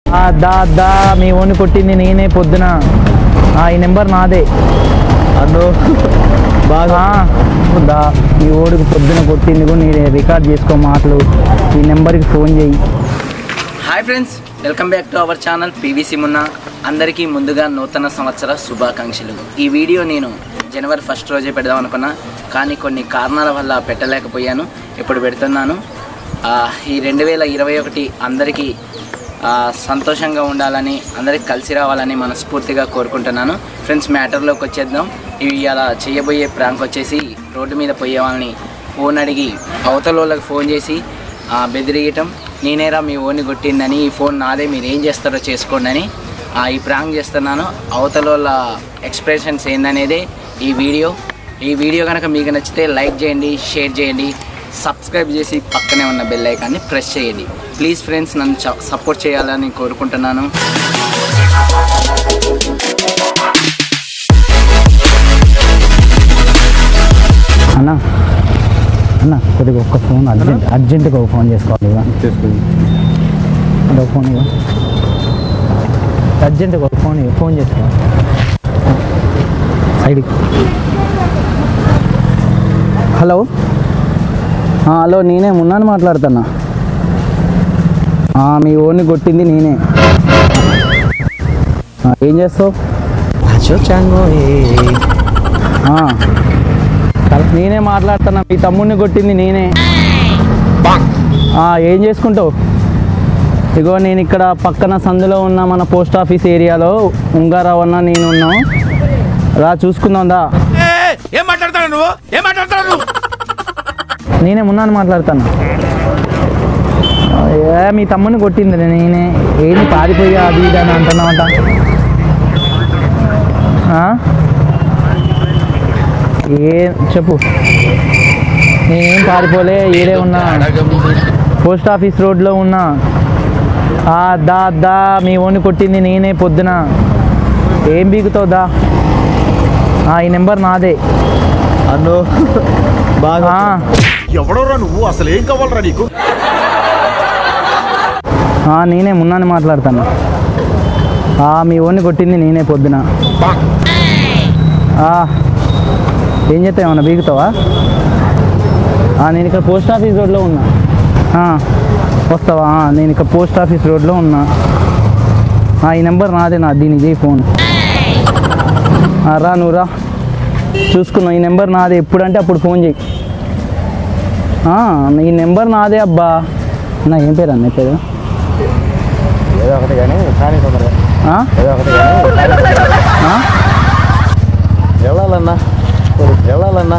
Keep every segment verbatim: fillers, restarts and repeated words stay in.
దా దా మీ ఓన్ని కొట్టింది నేనే పొద్దున. ఈ నెంబర్ నాదే అన్నో బాగా దా మీ ఓడికి పొద్దున కొట్టింది కూడా నేను రికార్డ్ చేసుకో మాటలు. ఈ నెంబర్కి ఫోన్ చేయి. Hi friends, welcome back to our channel PVC Munna. అందరికీ ముందుగా నూతన సంవత్సర శుభాకాంక్షలు. ఈ వీడియో నేను జనవరి ఫస్ట్ రోజే పెడదాం అనుకున్నా, కానీ కొన్ని కారణాల వల్ల పెట్టలేకపోయాను. ఇప్పుడు పెడుతున్నాను. ఈ రెండు వేల ఇరవై ఒకటి అందరికీ సంతోషంగా ఉండాలని, అందరికి కలిసి రావాలని మనస్ఫూర్తిగా కోరుకుంటున్నాను. ఫ్రెండ్స్, మ్యాటర్లోకి వచ్చేద్దాం. ఇవి అలా చేయబోయే ప్రాంక్ వచ్చేసి రోడ్డు మీద పోయే వాళ్ళని ఫోన్ అడిగి అవతల వాళ్ళకి ఫోన్ చేసి బెదిరియటం, నేనేరా మీ ఓన్ని కొట్టిందని, ఈ ఫోన్ నాదే, మీరు ఏం చేస్తారో చేసుకోండి అని ఈ ప్రాంక్ చేస్తున్నాను. అవతల వాళ్ళ ఎక్స్ప్రెషన్స్ ఏందనేదే ఈ వీడియో. ఈ వీడియో కనుక మీకు నచ్చితే లైక్ చేయండి, షేర్ చేయండి, సబ్స్క్రైబ్ చేసి పక్కనే ఉన్న బెల్ ఐకాన్ని ప్రెస్ చేయండి. ప్లీజ్ ఫ్రెండ్స్, నన్ను సపోర్ట్ చేయాలని కోరుకుంటున్నాను. అన్నా అన్న కొద్దిగా ఒక్క ఫోన్ అర్జెంట్ అర్జెంటుగా ఒక ఫోన్ చేసుకోవాలి. ఒక ఫోన్ ఇవ్వ, అర్జెంటుగా ఒక ఫోన్ ఇవ్వ, ఫోన్ చేసుకోవాలి. సైడ్. హలో హలో నేనే మున్నాను మాట్లాడుతున్నా. మీ ఓన్ని కొట్టింది నేనే. ఏం చేస్తావు? నేనే మాట్లాడుతున్నా. మీ తమ్ముడిని కొట్టింది నేనే. ఏం చేసుకుంటావు? ఇగో నేను ఇక్కడ పక్కన సందులో ఉన్న మన పోస్ట్ ఆఫీస్ ఏరియాలో ఉంగారావు అన్న నేను ఉన్నాం. రా చూసుకుందాందా. నేనే మున్నాను మాట్లాడుతాను. ఏ మీ తమ్ముడిని కొట్టింది నేనే. ఏంటి పారిపోయా అది ఇది అని అంటున్నావంట. ఏ చెప్పు. నేనేం పారిపోలే, ఏడే ఉన్నా, పోస్ట్ ఆఫీస్ రోడ్లో ఉన్నా. దా దా మీ ఓన్ని కొట్టింది నేనే పొద్దున. ఏం బీగుతావు దా. ఈ నెంబర్ నాదే. అన్నో బాగా ఎవడోరా నువ్వు? అసలు ఏం కావాలరా నీకు? నేనే మున్నాని మాట్లాడతాను. మీ ఓన్ని కొట్టింది నేనే పొద్దున. ఏం చేస్తావు? ఏమన్నా బీగుతావా? నేను ఇక్కడ పోస్ట్ ఆఫీస్ రోడ్లో ఉన్నా. వస్తావా? నేను ఇక్కడ పోస్ట్ ఆఫీస్ రోడ్లో ఉన్నా. ఈ నెంబర్ నాదే, నా దీనికి చేయి ఫోన్. రా నువ్వు రా, చూసుకున్నావు. ఈ నెంబర్ నాదే, ఎప్పుడంటే అప్పుడు ఫోన్ చేయి. ఈ నెంబర్ నాదే అబ్బా. నా ఏం పేరు అన్న పేరు? ఏదో ఒకటి కానీ ఏదో ఒకటి వెళ్ళాలన్నా వెళ్ళాలన్నా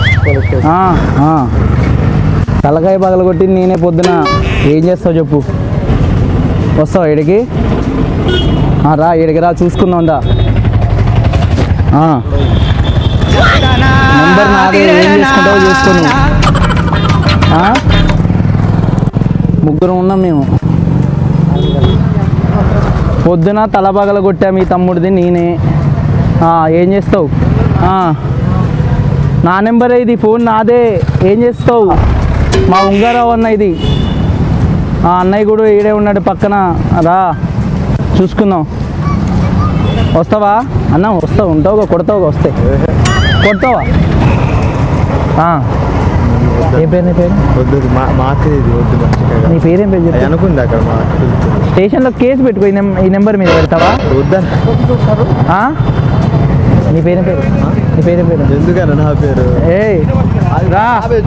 తలకాయ పగల కొట్టింది నేనే పొద్దున. ఏం చేస్తావు చెప్పు? వస్తావా ఇడికి? రా ఇడికి రా, చూసుకుందాందా. నెంబర్ నాదే, ఏం చేసుకుంటావో చేసుకుని. ముగ్గురు ఉన్నాం మేము. పొద్దున తల పగల కొట్టా మీ తమ్ముడిది నేనే. ఏం చేస్తావు? నా నెంబరే ఇది, ఫోన్ నాదే. ఏం చేస్తావు? మా ఉంగారావు అన్న ఇది. అన్నయ్య కూడా ఈడే ఉన్నాడు పక్కన. రా చూసుకుందాం. వస్తావా అన్న? వస్తావు, ఉంటావుగా, కొడతావుగా. వస్తే కొడతావా? ఏ పేరు? నీ పేరు? నీ పేరేం పేరు చెప్పి అనుకుంది అక్కడ స్టేషన్లో కేసు పెట్టుకో. ఈ నెంబర్ మీద పెడతావా? నీ పేరేం పేరు? నీ పేరేం పేరు? ఎందుకన్నా నా పేరు? ఏ రా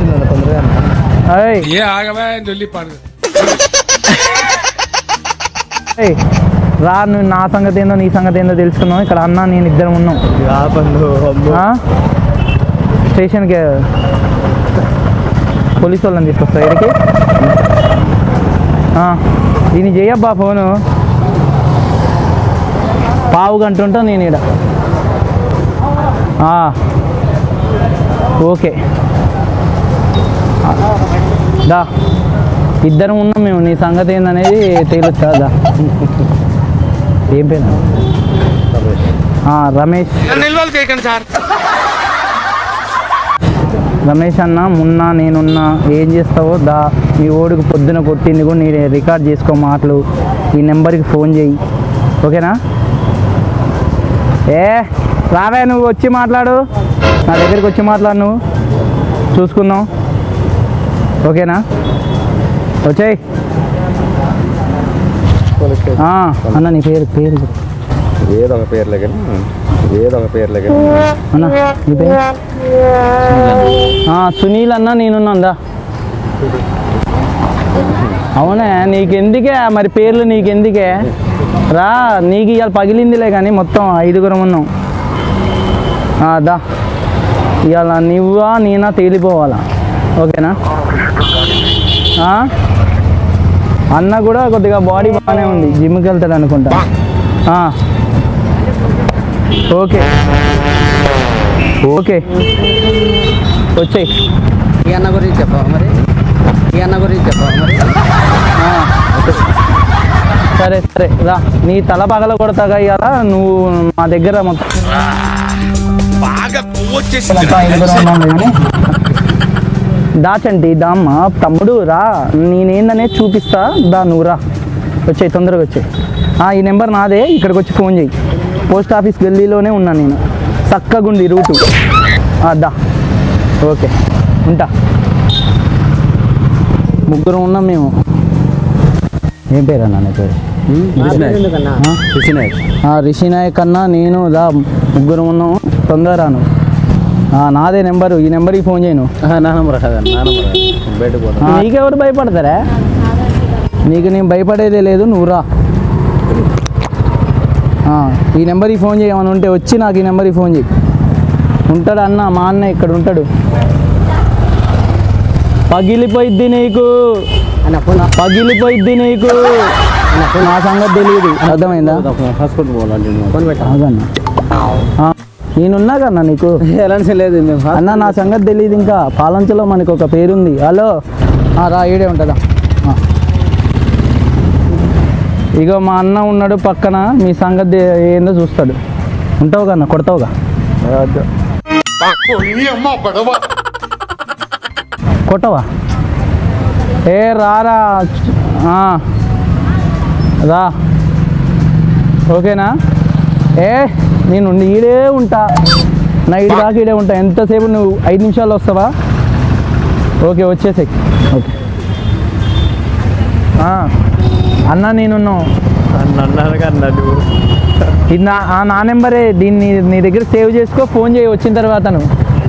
రా, నువ్వు నా సంగతి ఏందో నీ సంగతి ఏందో తెలుసుకున్నావు. ఇక్కడ అన్న నేను ఇద్దరం ఉన్నాం. స్టేషన్కి పోలీసు వాళ్ళని తీసుకొస్తా ఇక్కడికి. దీన్ని చెయ్యబ్బా ఫోను. పావు గంట ఉంటా నేను ఇక్కడ. ఓకే దా, ఇద్దరం ఉన్నాం మేము. నీ సంగతి ఏందనేది తేలుస్తుందా? ఏం పేరు? రమేష్. రమేష్ అన్న మొన్న నేనున్నా ఏం చేస్తావో దా మీ ఓడికి పొద్దున కొట్టింది కూడా నేను రికార్డ్ చేసుకో మాటలు ఈ నెంబర్కి ఫోన్ చేయి ఓకేనా ఏ రావే నువ్వు వచ్చి మాట్లాడు నా దగ్గరికి వచ్చి మాట్లాడు నువ్వు చూసుకుందాం ఓకేనా వచ్చేయ్ అన్న నీ పేరు పేరు ఏదో ఒక పేర్లే కానీ ఏదో ఒక పేర్లే కానీ అన్న నీ పేరు సునీల్ అన్న నేనున్నా అవునే నీకెందుకే మరి పేర్లు నీకెందుకే రా నీకు ఇవాళ పగిలిందిలే కానీ మొత్తం ఐదుగురం ఉన్నాం దా ఇవాళ నువ్వా నేనా తేలిపోవాలా ఓకేనా అన్న కూడా కొద్దిగా బాడీ బాగానే ఉంది జిమ్కి వెళ్తాడు అనుకుంటా ఓకే ఓకే వచ్చేయి ఈ అన్న గురించి చెప్పవా మరి ఈ అన్న గురించి చెప్పవా మరి సరే సరే రా నీ తల పగల కొడతాగా ఇవాళ నువ్వు మా దగ్గర మొత్తం దాచండి దామ్మ తమ్ముడు రా నేనేందనే చూపిస్తా దా నువ్వు రా వచ్చాయి తొందరగా వచ్చాయి ఈ నెంబర్ నాదే ఇక్కడికి వచ్చి ఫోన్ చేయి పోస్ట్ ఆఫీస్ గల్లీలోనే ఉన్నాను నేను చక్కగుండి రూటు దా ఓకే ఉంటా ముగ్గురు ఉన్నాం మేము ఏం పేరు అన్న నీ పేరు రిషి నాయక్ అన్న నేను దా ముగ్గురు ఉన్నాం తొందర రాను నాదే నెంబరు ఈ నెంబర్కి ఫోన్ చేయను నా నెంబర్ కదా నా నెంబర్ బయటకు నీకెవరు భయపడతారా నీకు నేను భయపడేదే లేదు నువ్వు రా ఈ నెంబర్కి ఫోన్ చేయమని ఉంటే వచ్చి నాకు ఈ నెంబర్కి ఫోన్ చేయి ఉంటాడు అన్న మా అన్న ఇక్కడ ఉంటాడు పగిలిపోయిద్ది నీకు పగిలిపోయిద్ది నీకు నా సంగతి తెలియదు అర్థమైందా హాస్పిటల్ పోవాలన్న నేనున్నా కన్నా నీకు ఎలాంటి లేదు అన్న నా సంగతి తెలియదు ఇంకా పాలంచలో మనకు ఒక పేరుంది హలో రా ఈడే ఉంటుందా ఇగో మా అన్న ఉన్నాడు పక్కన మీ సంగతి ఏందో చూస్తాడు ఉంటావు కన్నా కొడతావుగా కొట్టవా ఏ రారా రా ఓకేనా ఏ నేను ఈడే ఉంటా నైట్ దాకా ఈడే ఉంటా ఎంతసేపు నువ్వు ఐదు నిమిషాల్లో వస్తావా ఓకే వచ్చేసాయి ఓకే అన్నా నేనున్నావు ఇది నా నా నెంబరే దీన్ని నీ దగ్గర సేవ్ చేసుకో ఫోన్ చేయి వచ్చిన తర్వాత నువ్వు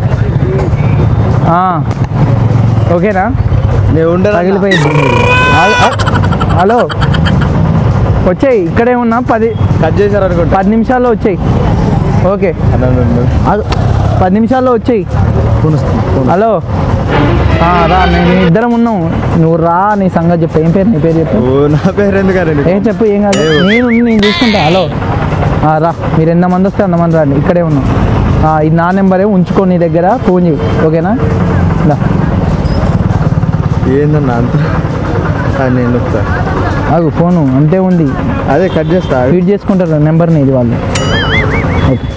ఓకేనా తగిలిపోయింది హలో వచ్చాయి ఇక్కడే ఉన్నా పది కట్ చేశారు అనుకుంటా పది నిమిషాల్లో వచ్చాయి ఓకే పది నిమిషాల్లో వచ్చాయి హలో రా నేను ఇద్దరం ఉన్నాం నువ్వు రా నీ సంగతి చెప్పు ఏం పేరు నీ పేరు చెప్పు నా పేరు ఎందుకంటే ఏం చెప్పు ఏం కాదు నేను నేను చూసుకుంటా హలో రా మీరు ఎంతమంది వస్తే అంతమంది రండి ఇక్కడే ఉన్నాం ఇది నా నెంబరే ఉంచుకో నీ దగ్గర ఫోన్ చేయి ఓకేనా ఏందన్నా అంత నేను అగు ఫోను అంతే ఉంది అదే కట్ చేస్తా ఫీడ్ చేసుకుంటారు నెంబర్ని ఇది వాళ్ళు ఓకే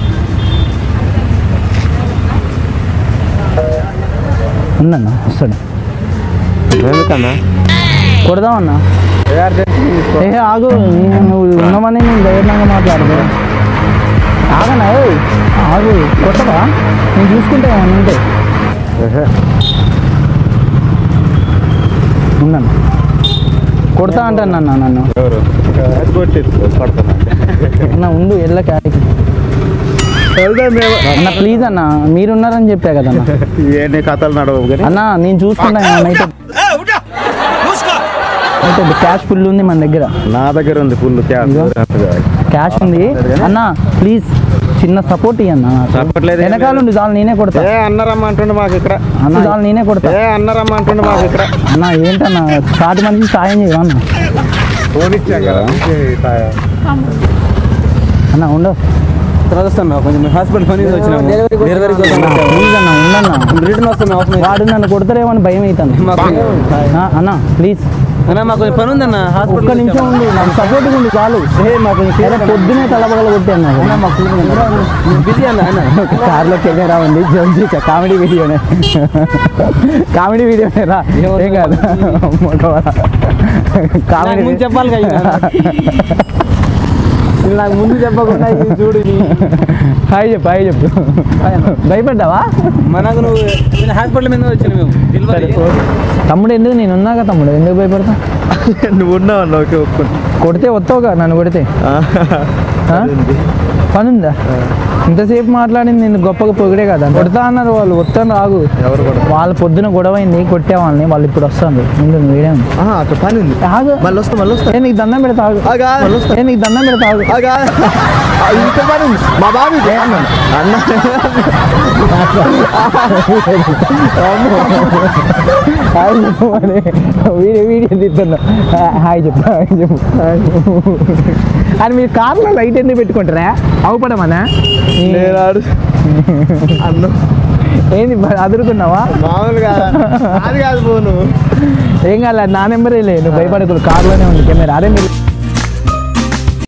ఉందన్నా వస్తాడు ఎందుకన్నా కొడదామన్నా ఏ ఆగు నువ్వు ఉన్నామని నేను ధైర్యంగా మాట్లాడదు ఆగనా ఆగు కొట్టవా నేను చూసుకుంటా ఏమన్నా ఉంటే ఉందన్న కొడతా అంటాను నన్ను నన్ను అన్న ఉండు ఎల్ల క్యారీకి అన్న ప్లీజ్ అన్న మీరున్నారని చెప్పా కదన్నా ఏ కథలు నడవు అన్న నేను చూసుకుంటా అయితే అయితే క్యాష్ ఫుల్ ఉంది మన దగ్గర నా దగ్గర ఉంది ఫుల్ క్యాష్ ఉంది అన్న ప్లీజ్ చిన్న సపోర్ట్ ఇయ్యన్న వెనకాల ఉండి చాలు నేనే కొడతా అన్నారమ్మంటుండే మాకు ఇక్కడ అన్న చాలు నేనే కొడతా అన్నారమ్మంటుండే మాకు ఇక్కడ అన్న ఏంటన్నా సాటి మనిషి సాయం చేయవా ఫోన్ ఇచ్చాం కదా అన్న ఉండవు తర్వాత వస్తాను కొంచెం హాస్పిటల్ పని వచ్చినాము ప్లీజ్ అన్న ఉండన్నా రిటర్న్ వస్తాను వాడు నన్ను కొడతారేమని భయం అవుతాను అన్న ప్లీజ్ అన్న మాకు కొంచెం పని ఉందన్న ఒక్క నిమిషం ఉండు, నాకు సపోర్ట్ ఉంది చాలు. పొద్దునే తలపగల కొట్టాను నాకు. బిజీ అన్న అన్న కార్లో కెమెరా ఉంది, జోక్ చేసా, కామెడీ వీడియోనే కామెడీ వీడియోనే రా, ఏం కాదు. కామెడీ ముందు చెప్పాలి కదా నాకు ముందు చెప్పకుండా ఇది చూడు హాయ్ చెప్పు, హాయ్ చెప్పు. భయపడ్డావా? మనకు నువ్వు హాస్పిటల్ మీద వచ్చిన మేము సరే, ఓకే. తమ్ముడు ఎందుకు, నేను ఉన్నాగా తమ్ముడు, ఎందుకు భయపడతా? నువ్వు ఉన్నావు అన్న, ఓకే ఒప్పుకోండి. కొడితే వస్తావుగా నన్ను కొడితే. పని ఉందా? ఇంతసేపు మాట్లాడింది నేను గొప్పగా పొగిడే కదా. కొడతా అన్నారు వాళ్ళు, వస్తాను రాగు. ఎవరు కూడా వాళ్ళ పొద్దున గొడవ అయింది, కొట్టే వాళ్ళని, వాళ్ళు ఇప్పుడు వస్తాను. ముందు వీడే ఉంది. అక్కడ పని ఉంది, ఆగు, మళ్ళీ వస్తా మళ్ళీ వస్తా. ఏ నీకు దండం పెడతా ఆగు. ఆగా. ఏ నీకు దండం పెడతా ఆగు. ఆగా. ఇంత పని ఉంది మా బాబు అన్న. హాయ్ చెప్పు మరి, వీడియో వీడియో తీస్తున్నా. హాయ్ చెప్పు, హాయ్ చెప్పు. అని మీరు కార్లో లైట్ ఎందుకు పెట్టుకుంటారా? అవుపడమనా? అన్న ఏంది అదురుకున్నావా? మామూలుగా అది కాదు ఫోను. ఏం కాదు, నా నెంబరే లేదు, భయపడకూడదు. కార్లోనే ఉంది కెమెరా. అరే మీరు